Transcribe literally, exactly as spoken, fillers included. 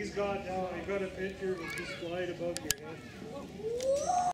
got now, I got a picture displayed above your head.